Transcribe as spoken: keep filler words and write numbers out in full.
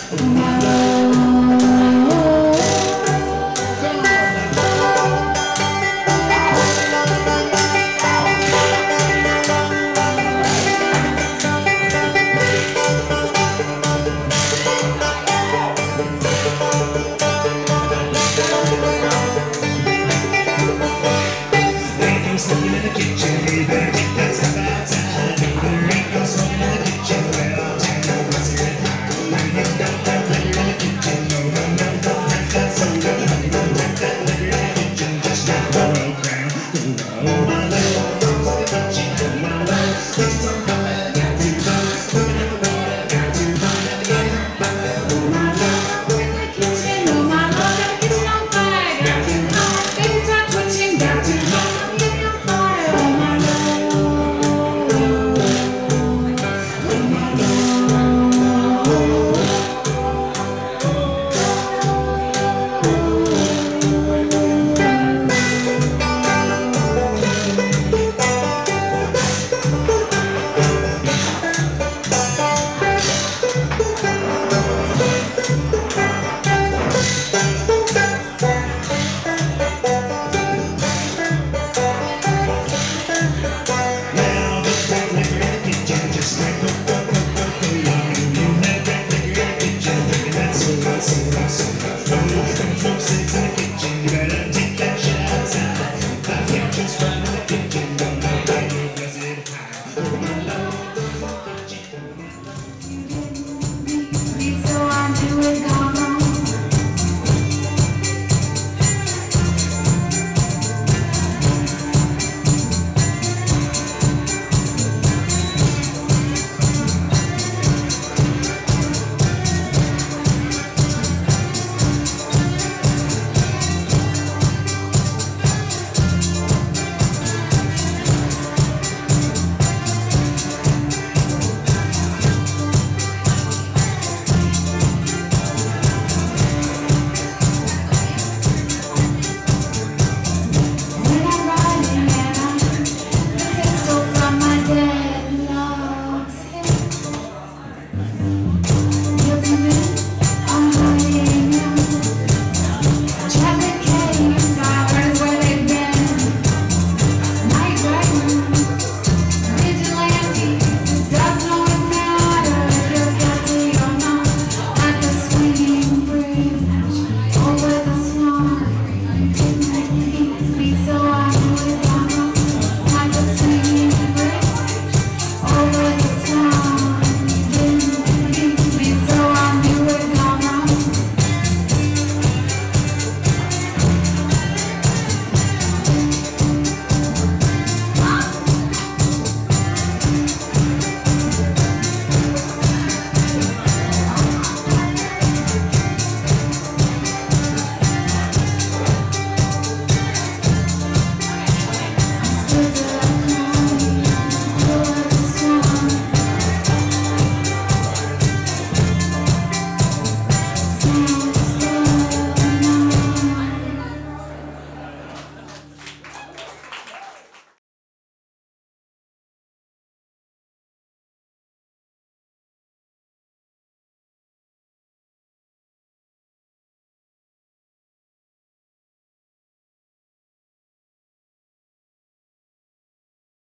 Smoking in the kitchen, baby, that's about time. There ain't no smoking in the kitchen, well, I know what's it. When you got that liquor in the kitchen, no, no, no, don't have that soda. You don't have that liquor in the kitchen, just got the road crown. Oh, my love, goes in the kitchen, oh, my love. Kitchen's on fire, got to go. Looking at the water, got to go. Never get on fire, oh, my love. Look in the kitchen, oh, my love. Got the kitchen on fire, got to go. Baby, start twitching, got to go.